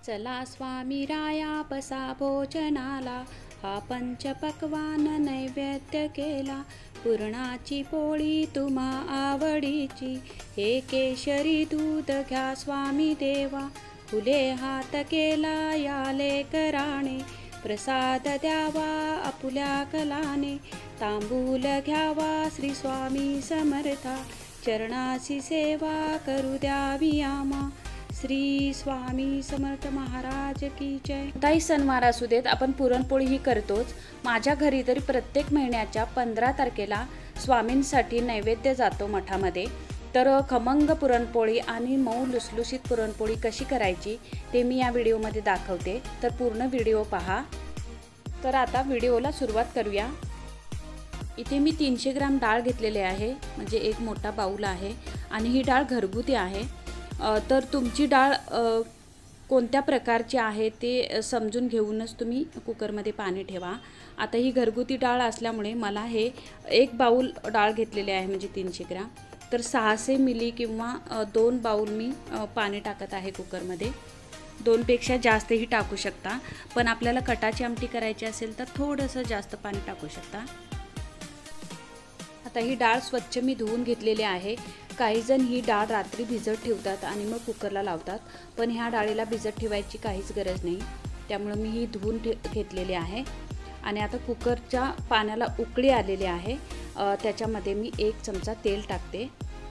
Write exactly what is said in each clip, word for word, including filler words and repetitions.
चला स्वामी राया बसा भोजनाला, हा पंचपक्वान नैवेद्य केला। पुरणाची पोळी तुम्हा आवडीची, हे केशरी दूध घ्या स्वामी देवा। फुले हात केला या लेकराने, प्रसाद द्यावा आपुल्या कलाने। तांबूल घ्यावा श्री स्वामी समर्था, चरणाची सेवा करू द्यावी आम्हा। श्री स्वामी समर्थ महाराज की जय। कोणताही सणवार असू देत, आपण पुरणपोळी ही करतोच। माझ्या घरी तरी प्रत्येक महिन्याच्या पंधरा तारखेला स्वामींसाठी नैवेद्य जातो मठामध्ये। तर खमंग पुरणपोळी आणि मऊ लुसलुशीत पुरणपोळी कशी करायची ते मी या व्हिडिओमध्ये दाखवते, तर पूर्ण व्हिडिओ पहा। तर आता व्हिडिओला सुरुवात करूया। इथे मी तीनशे ग्राम डाळ घेतलेले आहे, म्हणजे एक मोठा बाऊल आहे आणि ही डाळ घरगुती आहे। तर तुमची डाळ कोणत्या प्रकारची आहे ते समजून घेऊनच तुम्ही कुकरमध्ये पाणी ठेवा। आता ही घरगुती डाळ असल्यामुळे मला हे एक बाऊल डाळ घेतलेले आहे, म्हणजे तीनशे ग्राम। तर सहाशे मिली किंवा दोन बाऊल मी पाणी टाकत आहे कुकरमध्ये। दोनपेक्षा जास्तही टाकू शकता, पण आपल्याला कटाची आमटी करायची असेल तर थोडंसं जास्त पाणी टाकू शकता। आता ही डाळ स्वच्छ मी धुवून घेतलेली आहे। काही जण ही डाळ रात्री भिजत ठेवतात आणि मग कुकरला लावतात, पण ह्या डाळीला भिजत ठेवायची काहीच गरज नाही, त्यामुळे मी ही धुवून घेतलेली आहे। आणि आता कुकरच्या पाण्याला उकळी आलेली आहे, त्याच्यामध्ये मी एक चमचा तेल टाकते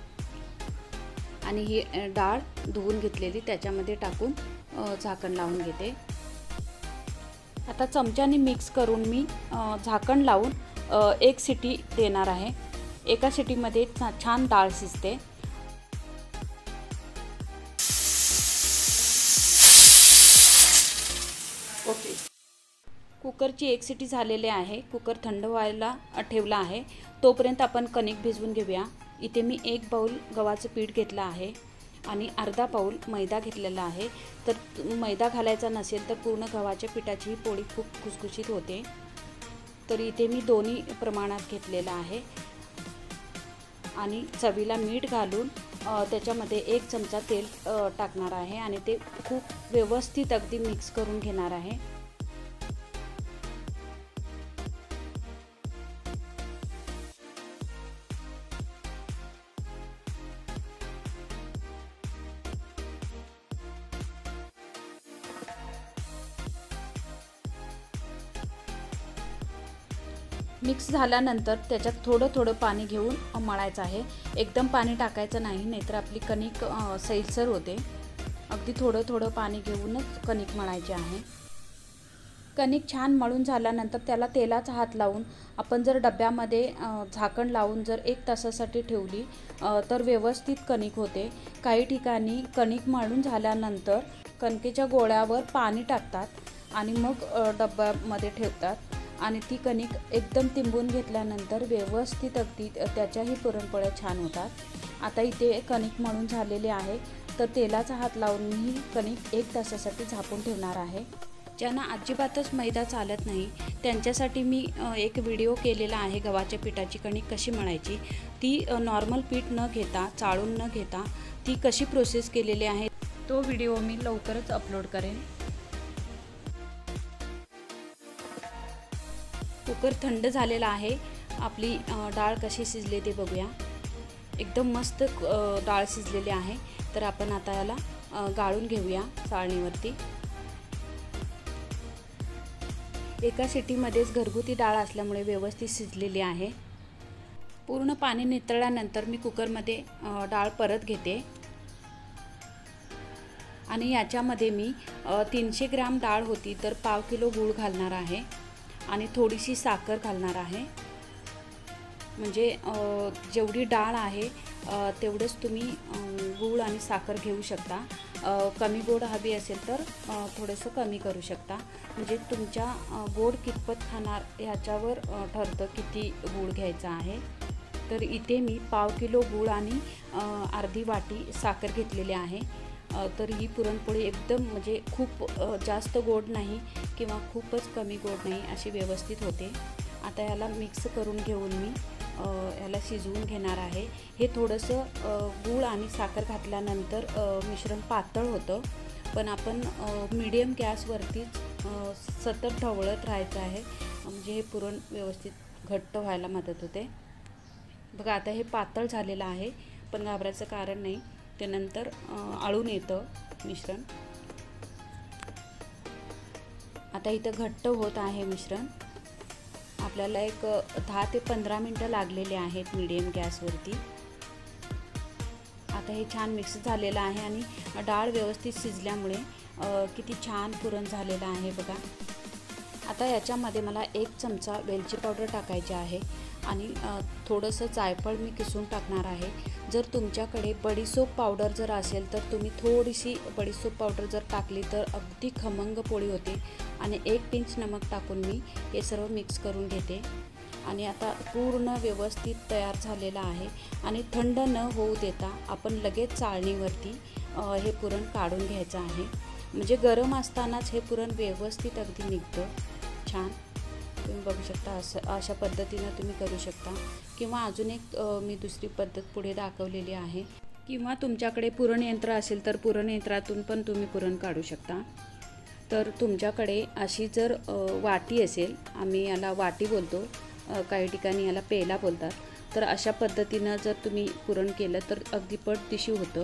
आणि ही डाळ धुवून घेतलेली त्याच्यामध्ये टाकून झाकण लावून घेते। आता चमच्याने मिक्स करून मी झाकण लावून एक शिटी देणार आहे। एका शिटीमध्ये छान डाळ शिजते। ओके, कुकरची एक शिटी झालेली आहे। कुकर थंड व्हायला ठेवला आहे, तोपर्यंत आपण कणिक भिजवून घेऊया। इथे मी एक बाऊल गव्हाचं पीठ घेतलं आहे आणि अर्धा बाऊल मैदा घेतलेला आहे। तर मैदा घालायचा नसेल तर पूर्ण गव्हाच्या पिठाची ही पोळी खूप खुसखुशीत होते। तर इथे मी दोन्ही प्रमाणात घेतलेलं आहे आणि चवीला मीठ घालून त्याच्यामध्ये एक चमचा तेल टाकणार आहे आणि ते खूप व्यवस्थित अगदी मिक्स करून घेणार आहे। मिक्स झाल्यानंतर त्याच्यात थोडं थोडं पाणी घेऊन मळायचं आहे। एकदम पाणी टाकायचं नाही, नाहीतर आपली कणिक सैलसर होते। अगदी थोडं थोडं पाणी घेऊनच कणिक मळायची आहे। कणिक छान मळून झाल्यानंतर त्याला तेलाचा हात लावून आपण जर डब्यामध्ये झाकण लावून जर एक तासासाठी ठेवली तर व्यवस्थित कणिक होते। काही ठिकाणी कणिक मळून झाल्यानंतर कणकेच्या गोळ्यावर पाणी टाकतात आणि मग डब्यामध्ये ठेवतात आणि ती कणिक एकदम तिंबून घेतल्यानंतर व्यवस्थित अगदी त्याच्याही पुरणपोळ्या छान होतात। आता इथे कणिक मळून झालेले आहे, तर तेलाचा हात लावून मी कणिक एक तासासाठी झाकून ठेवणार आहे। ज्यांना अजिबातच मैदा चालत नाही त्यांच्यासाठी मी एक व्हिडिओ केलेला आहे, गव्हाच्या पिठाची कणिक कशी मळायची। ती नॉर्मल पीठ न घेता, चाळून न घेता ती कशी प्रोसेस केलेली आहे तो व्हिडिओ मी लवकरच अपलोड करेन। कुकर थंड झालेला आहे, आपली डाळ कशी शिजली ते बघूया। एकदम मस्त डाळ शिजलेली आहे। तर आपण आता याला गाळून घेऊया चाळणीवरती। एका शिटीमध्येच घरगुती डाळ असल्यामुळे व्यवस्थित शिजलेली आहे। पूर्ण पाणी नितळल्यानंतर मी कुकरमध्ये डाळ परत घेते आणि याच्यामध्ये मी तीनशे ग्राम डाळ होती तर पाव किलो गूळ घालणार आहे आणि थोडीशी साखर घालणार आहे। म्हणजे जेवढी डाळ आहे तेवढंच तुम्ही गूळ आणि साखर घेऊ शकता। कमी गोड हवी असेल तर थोडंसं कमी करू शकता, म्हणजे तुमच्या गोड कितपत खाणार ह्याच्यावर ठरतं किती गूळ घ्यायचा आहे। तर इथे मी पाव किलो गूळ आणि अर्धी वाटी साखर घेतलेली आहे। तर ही पुरणपोळी एकदम म्हणजे खूप जास्त गोड नाही किंवा खूपच कमी गोड नाही, अशी व्यवस्थित होते। आता याला मिक्स करून घेऊन मी याला शिजवून घेणार आहे। हे थोडंसं गूळ आणि साखर घातल्यानंतर मिश्रण पातळ होतं पण आपण मीडियम गॅसवरतीच सतत ढवळत राहायचं आहे, म्हणजे हे पुरण व्यवस्थित घट्ट व्हायला मदत होते. बघा आता हे पातळ झालेलं आहे, पण घाबरायचं कारण नाही, ते नंतर आळून येतं मिश्रण. आता इथं घट्ट होत आहे मिश्रण. आपल्याला एक दहा ते पंधरा मिनटं लागलेले आहेत मीडियम गॅसवरती. आता हे छान मिक्स झालेलं आहे आणि डाळ व्यवस्थित शिजल्यामुळे किती छान पुरण झालेलं आहे बघा. आता याच्यामध्ये मला एक चमचा वेलची पावडर टाकायची आहे आणि थोडंसं जायफळ मी किसून टाकणार आहे. जर तुमच्याकडे बडीशोप पावडर जर असेल तर तुम्ही थोडीशी बडीशोप पावडर जर टाकली तर अगदी खमंग पोळी होते. आणि एक पिंच नमक टाकून मी हे सर्व मिक्स करून घेते. आणि आता पूर्ण व्यवस्थित तयार झालेला आहे आणि थंड न होऊ देता आपण लगेच चाळणीवरती हे पुरण काढून घ्यायचं आहे. म्हणजे गरम असतानाच हे पुरण व्यवस्थित अगदी निघतं छान. तुम्ही बघू शकता, असं अशा पद्धतीनं तुम्ही करू शकता. किंवा अजून एक मी दुसरी पद्धत पुढे दाखवलेली आहे. किंवा तुमच्याकडे पुरण यंत्र असेल तर पुरण यंत्रातून पण तुम्ही पुरण काढू शकता. तर तुमच्याकडे अशी जर वाटी असेल, आम्ही याला वाटी बोलतो, काही ठिकाणी याला पेला बोलतात, तर अशा पद्धतीनं जर तुम्ही पुरण केलं तर अगदी पटदिशी होतं.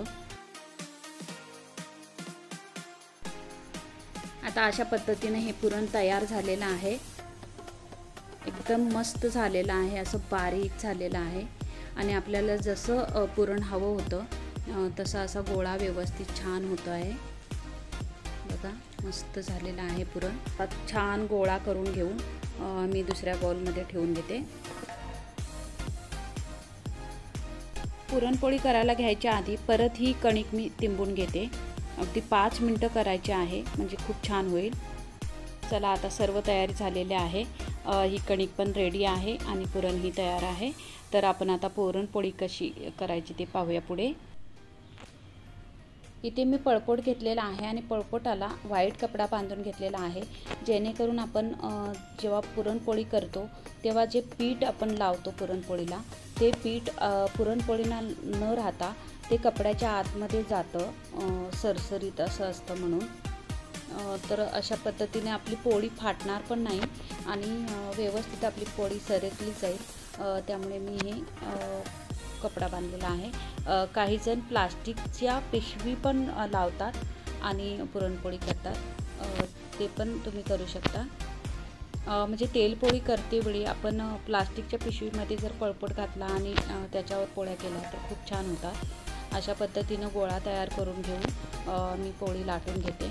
आता अशा पद्धतीने हे पुरण तयार झालेलं आहे. एकदम मस्त झालेलं आहे, असं बारीक झालेलं आहे. आणि आपल्याला जसं पुरण हवं होतं तसा असा गोळा व्यवस्थित छान होतो आहे बघा. मस्त झालेलं आहे पुरण. छान गोळा करून घेऊन मी दुसऱ्या बाउलमध्ये ठेवून देते. पुरणपोळी करायला घ्यायच्या आधी परत ही कणिक मी तिंबून घेते. अगदी पाच मिनटं करायचे आहे, म्हणजे खूप छान होईल. चला आता सर्व तयारी झालेली आहे. ही कणिक पण रेडी आहे आणि पुरणही तयार आहे. तर आपण आता पुरणपोळी कशी करायची ते पाहूया पुढे. इथे मी पळपोट घेतलेला आहे आणि पळपोटाला व्हाईट कपडा बांधून घेतलेला आहे, जेणेकरून आपण जेव्हा पुरणपोळी करतो तेव्हा जे पीठ आपण लावतो पुरणपोळीला, ते पीठ पुरणपोळीला न राहता ते कपड्याच्या आतमध्ये जातं, सरसरीत असं असतं म्हणून. तर अशा पद्धतीने आपली पोळी फाटणार पण नाही आणि व्यवस्थित आपली पोळी सरकली जाईल. त्यामुळे मी हे कपडा बांधलेला आहे. काही जण प्लास्टिकच्या पिशवी पण लावतात आणि पुरणपोळी करतात, ते पण तुम्ही करू शकता. म्हणजे तेलपोळी करते वेळी आपण प्लास्टिकच्या पिशवीमध्ये जर पळपोट घातला आणि त्याच्यावर पोळ्या केल्या तर खूप छान होतात. अशा पद्धतीनं गोळा तयार करून घेऊन मी पोळी लाटून घेते.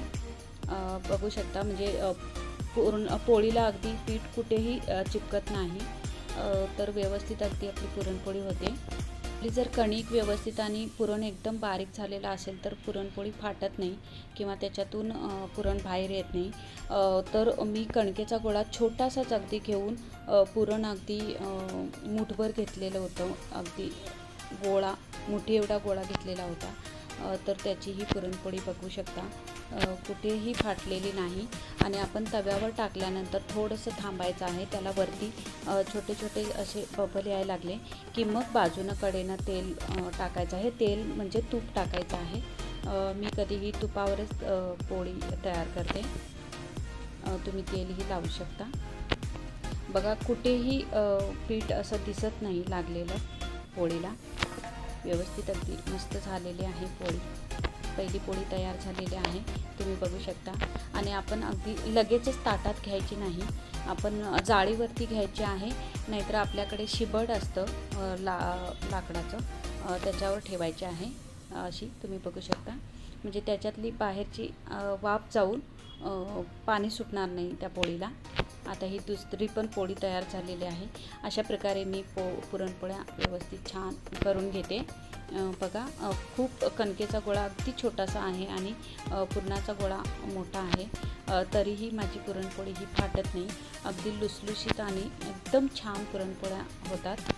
बघू शकता, म्हणजे पूर्ण पोळीला अगदी पीठ कुठेही चिपकत नाही, तर व्यवस्थित अगदी आपली पुरणपोळी होते. आपली जर कणिक व्यवस्थित आणि पुरण एकदम बारीक झालेलं असेल तर पुरणपोळी फाटत नाही किंवा त्याच्यातून पुरण बाहेर येत नाही. तर मी कणकेचा गोळा छोटासाच अगदी घेऊन पुरण अगदी मुठभर घेतलेलं होतं, अगदी गोळा मुठी एवढा गोळा घेतलेला होता. तर त्याची ही पुरणपोळी बघू शकता, कुठेही फाटलेली नाही. आणि आपण तव्यावर टाकल्यानंतर थोडंसं थांबायचं आहे, त्याला वरती छोटे छोटे असे बबल यायला लागले की मग बाजूनं कडेनं तेल टाकायचं आहे. तेल म्हणजे तूप टाकायचं आहे. मी कधीही तुपावरच पोळी तयार करते, तुम्ही तेलही लावू शकता. बघा कुठेही पीठ असं दिसत नाही लागलेलं पोळीला. व्यवस्थित अगदी मस्त झालेली आहे पोळी. पहिली पोळी तयार झालेली आहे, तुम्ही बघू शकता. आणि आपण अगदी लगेचच ताटात घ्यायची नाही, आपण जाळीवरती घ्यायची आहे, नाहीतर आपल्याकडे शिबड असतं ला लाकडाचं, त्याच्यावर ठेवायचे आहे. अशी तुम्ही बघू शकता, म्हणजे त्याच्यातली बाहेरची वाफ जाऊन पाणी सुटणार नाही त्या पोळीला. आता ही दुसरी पण पोळी तयार झालेली आहे. अशा प्रकारे मी पो पुरणपोळ्या व्यवस्थित छान करून घेते. बघा खूप कणकेचा गोळा अगदी छोटासा आहे आणि पुरणाचा गोळा मोठा आहे, तरीही माझी पुरणपोळी ही फाटत नाही. अगदी लुसलुशीत आणि एकदम छान पुरणपोळ्या होतात.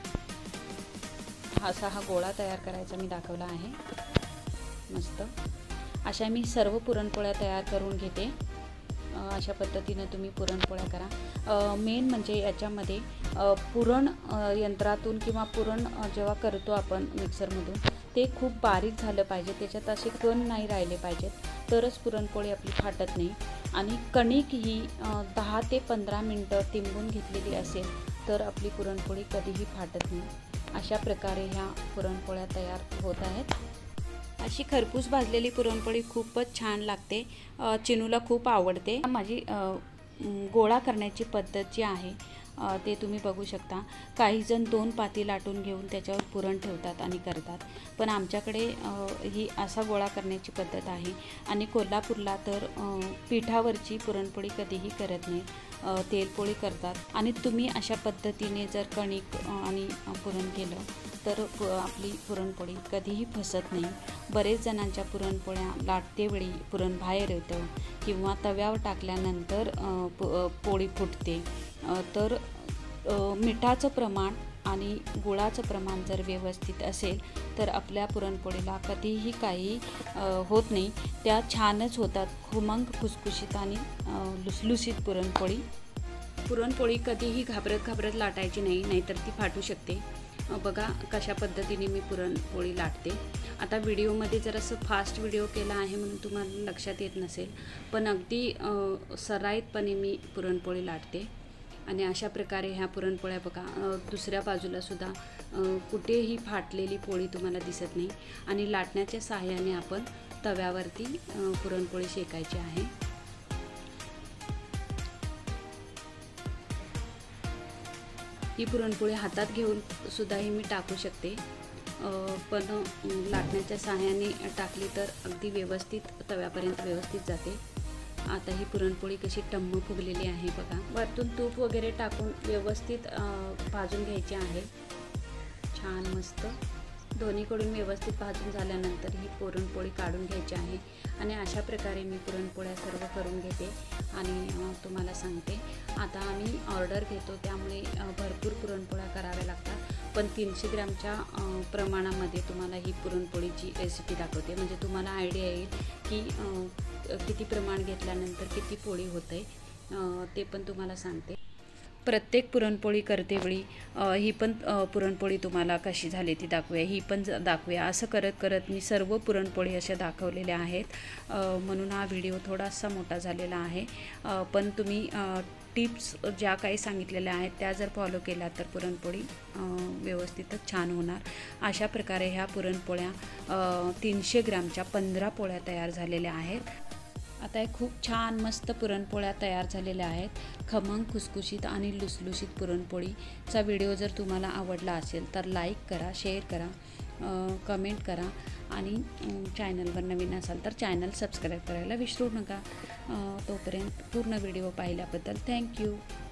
असा हा गोळा तयार करायचा मी दाखवला आहे. मस्त अशा मी सर्व पुरणपोळ्या तयार करून घेते. अशा पद्धतीने तुम्ही पुरणपोळ्या करा. मेन म्हणजे याच्यामध्ये पुरण यंत्रातून किंवा पुरण जेव्हा करतो आपण मिक्सरमधून, ते खूप बारीक झालं पाहिजे, त्याच्यात असे कण नाही राहिले पाहिजेत. तरच पुरणपोळी आपली फाटत नाही. आणि कणिक ही दहा ते पंधरा मिनटं तिंबून घेतलेली असेल तर आपली पुरणपोळी कधीही फाटत नाही. अशा प्रकारे ह्या पुरणपोळ्या तयार होत आहेत. अशी खरपूस भाजलेली पुरणपोळी खूपच छान लागते. चिनूला खूप आवडते. माझी गोळा करण्याची पद्धत जी आहे ते तुम्ही बघू शकता. काही जण दोन पाती लाटून घेऊन त्याच्यावर पुरण ठेवतात आणि करतात, पण आमच्याकडे ही असा गोळा करण्याची पद्धत आहे. आणि कोल्हापूरला तर पिठावरची पुरणपोळी कधीही करत नाही, तेलपोळी करतात. आणि तुम्ही अशा पद्धतीने जर कणिक आणि पुरण केलं तर आपली पुरणपोळी कधीही फसत नाही. बरेच जणांच्या पुरणपोळ्या लाटतेवेळी पुरण बाहेर येतं किंवा तव्यावर टाकल्यानंतर पोळी फुटते. तर मिठाचं प्रमाण आणि गुळाचं प्रमाण जर व्यवस्थित असेल तर आपल्या पुरणपोळीला कधीही काही होत नाही. त्या छानच होतात, खमंग, खुसखुशीत आणि लुसलुसीत पुरणपोळी. पुरणपोळी कधीही घाबरत घाबरत लाटायची नाही, नाहीतर ती फाटू शकते. बघा कशा पद्धतीने मी पुरणपोळी लाटते. आता व्हिडिओमध्ये जरासं फास्ट व्हिडिओ केला आहे म्हणून तुम्हाला लक्षात येत नसेल, पण अगदी सराईतपणे मी पुरणपोळी लाटते. आणि अशा प्रकारे ह्या पुरणपोळ्या बघा, दुसऱ्या बाजूला सुद्धा कुठेही फाटलेली पोळी तुम्हाला दिसत नाही. आणि लाटण्याच्या सहाय्याने आपण तव्यावरती पुरणपोळी शेकायची आहे. ही पुरणपोळी हातात घेऊन सुद्धाही मी टाकू शकते, पण लाटण्याच्या सहाय्याने टाकली तर अगदी व्यवस्थित तव्यापर्यंत व्यवस्थित जाते. आता ही पुरणपोळी कशी टम्म फुगलेली आहे बघा. वरतून तूप वगैरे टाकून व्यवस्थित भाजून घ्यायची आहे. छान मस्त दोन्हीकडून व्यवस्थित भाजून झाल्यानंतर ही पुरणपोळी काढून घ्यायची आहे. आणि अशा प्रकारे मी पुरणपोळ्या सर्व करून घेते आणि तुम्हाला सांगते. आता आम्ही ऑर्डर घेतो त्यामुळे भरपूर पुरणपोळ्या कराव्या लागतात, पण तीनशे ग्रॅमच्या प्रमाणामध्ये तुम्हाला ही पुरणपोळीची रेसिपी दाखवते, म्हणजे तुम्हाला आयडिया येईल की किती प्रमाण घेतल्यानंतर किती पोळी होते ते पण तुम्हाला सांगते. प्रत्येक पुरणपोळी करतेवेळी ही पण पुरणपोळी तुम्हाला कशी झाली ती दाखवूया, ही पण दाखवूया. असं करत करत मी सर्व पुरणपोळी अशा दाखवलेल्या आहेत, म्हणून हा व्हिडिओ थोडासा मोठा झालेला आहे. पण तुम्ही टिप्स ज्या काही सांगितलेल्या आहेत त्या जर फॉलो केल्या तर पुरणपोळी व्यवस्थितच छान होणार. अशा प्रकारे ह्या पुरणपोळ्या तीनशे ग्रॅमच्या पंधरा पोळ्या तयार झालेल्या आहेत. आता हे खूप छान मस्त पुरणपोळ्या तयार झालेल्या आहेत. खमंग, खुसखुशीत आणि लुसलुशीत पुरणपोळीचा व्हिडिओ जर तुम्हाला आवडला असेल तर लाईक करा, शेअर करा, कमेंट करा आणि चॅनलवर नवीन असाल तर चॅनल सबस्क्राईब करायला विसरू नका. तोपर्यंत पूर्ण व्हिडिओ पाहिल्याबद्दल थँक्यू.